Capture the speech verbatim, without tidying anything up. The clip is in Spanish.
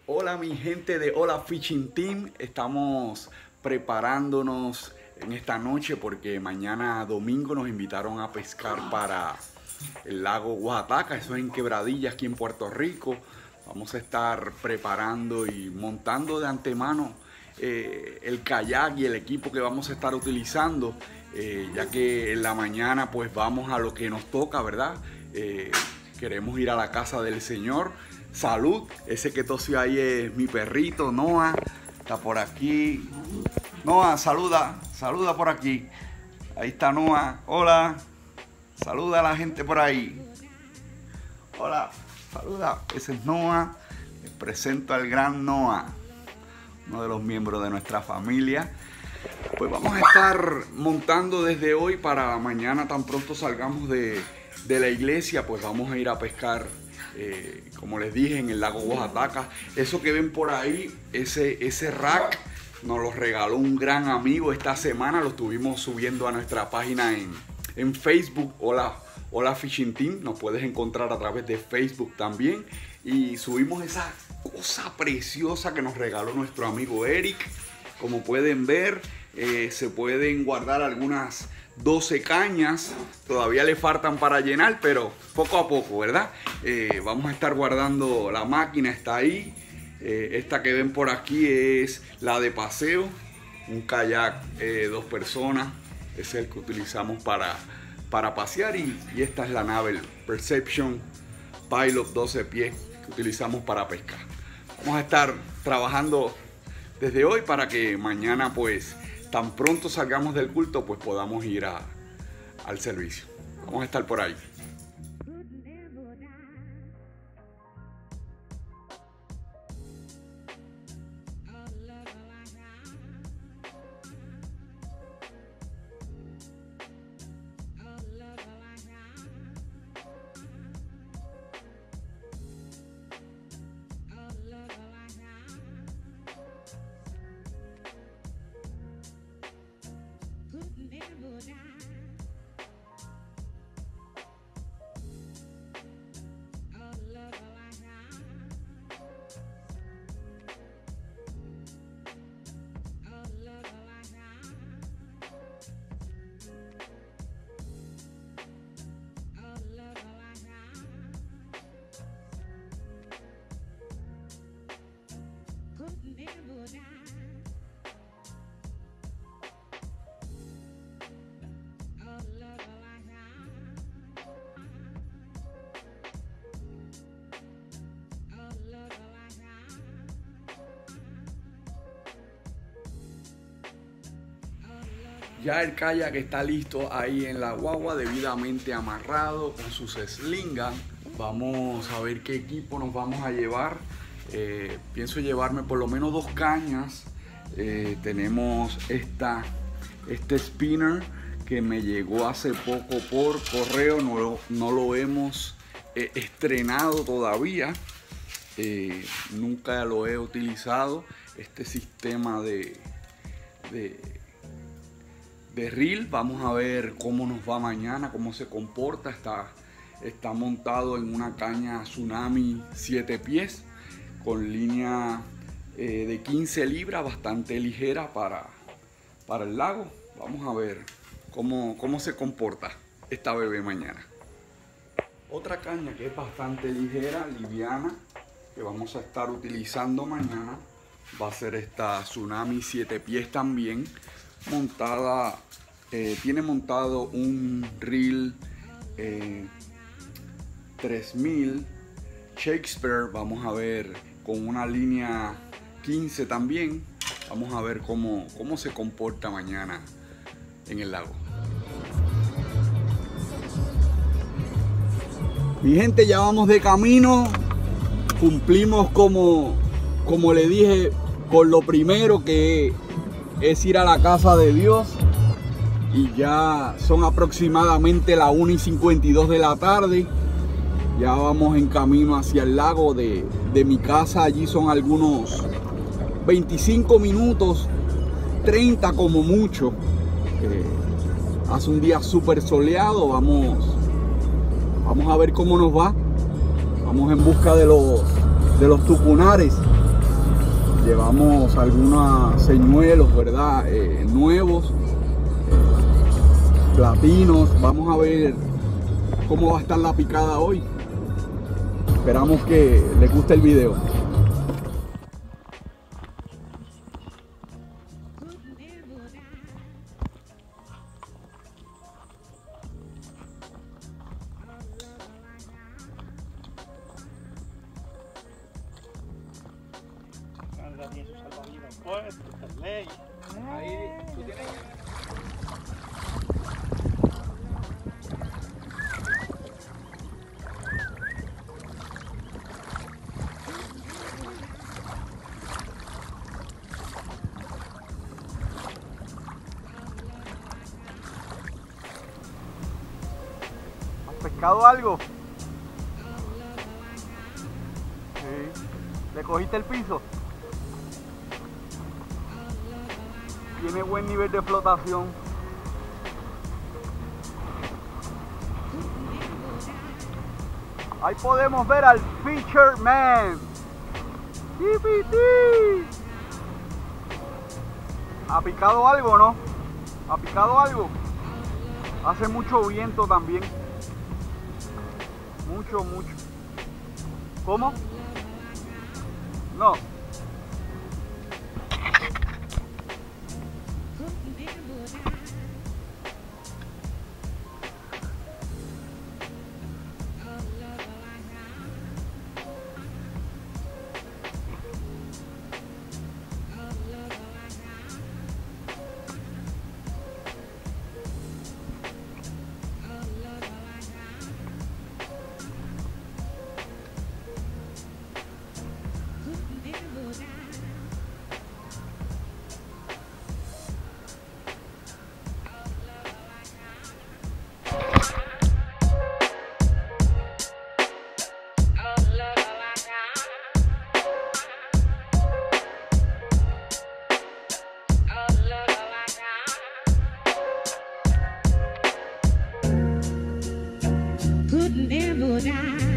Hola mi gente de Hola Fishing Team, estamos preparándonos en esta noche porque mañana domingo nos invitaron a pescar para el lago Oaxaca, eso es en Quebradillas aquí en Puerto Rico. Vamos a estar preparando y montando de antemano eh, el kayak y el equipo que vamos a estar utilizando, eh, ya que en la mañana pues vamos a lo que nos toca, ¿verdad? Eh, queremos ir a la casa del Señor. Salud, ese que tosió ahí es mi perrito Noah, está por aquí. Noah, saluda, saluda por aquí. Ahí está Noah, hola, saluda a la gente por ahí. Hola, saluda, ese es Noah. Les presento al gran Noah, uno de los miembros de nuestra familia. Pues vamos a estar montando desde hoy para mañana, tan pronto salgamos de, de la iglesia, pues vamos a ir a pescar. Eh, como les dije, en el lago Oaxaca. Eso que ven por ahí, ese, ese rack, nos lo regaló un gran amigo esta semana. Lo estuvimos subiendo a nuestra página en, en Facebook, Hola, Hola Fishing Team. Nos puedes encontrar a través de Facebook también. Y subimos esa cosa preciosa que nos regaló nuestro amigo Eric. Como pueden ver, eh, se pueden guardar algunas doce cañas, todavía le faltan para llenar, pero poco a poco, ¿verdad? Eh, vamos a estar guardando, la máquina está ahí. Eh, esta que ven por aquí es la de paseo, un kayak eh, dos personas, ese es el que utilizamos para, para pasear, y, y esta es la nave, el Perception Pilot doce pies que utilizamos para pescar. Vamos a estar trabajando desde hoy para que mañana, pues tan pronto salgamos del culto, pues podamos ir a, al servicio. Vamos a estar por ahí. Ya el kayak está listo ahí en la guagua, debidamente amarrado con sus slingas. Vamos a ver qué equipo nos vamos a llevar. Eh, pienso llevarme por lo menos dos cañas. Eh, tenemos esta, este spinner que me llegó hace poco por correo. No lo, no lo hemos eh, estrenado todavía. Eh, nunca lo he utilizado. Este sistema de... de de reel, vamos a ver cómo nos va mañana, cómo se comporta. Está, está montado en una caña Tsunami siete pies con línea eh, de quince libras, bastante ligera para, para el lago. Vamos a ver cómo, cómo se comporta esta bebé mañana. Otra caña que es bastante ligera, liviana, que vamos a estar utilizando mañana, va a ser esta Tsunami siete pies también, montada, eh, tiene montado un reel eh, tres mil Shakespeare. Vamos a ver con una línea quince también. Vamos a ver cómo, cómo se comporta mañana en el lago. Mi gente, ya vamos de camino. Cumplimos como, como le dije, con lo primero, que es ir a la casa de Dios. Y ya son aproximadamente las una y cincuenta y dos de la tarde. Ya vamos en camino hacia el lago. De, de mi casa allí son algunos veinticinco minutos, treinta como mucho. Eh, hace un día súper soleado. Vamos, vamos a ver cómo nos va. Vamos en busca de los, de los tucunares. Llevamos algunos señuelos, ¿verdad? Eh, nuevos, eh, platinos. Vamos a ver cómo va a estar la picada hoy. Esperamos que les guste el video. Tiene su salvavidas puesto, esta ley. Ahí tú tienes ¿Has pescado algo? Sí. ¿Le cogiste el piso? Tiene buen nivel de flotación. Ahí podemos ver al Fisherman. ¡Yipiti! ¿Ha picado algo, no? ¿Ha picado algo? Hace mucho viento también. Mucho, mucho. ¿Cómo? No. Could never die.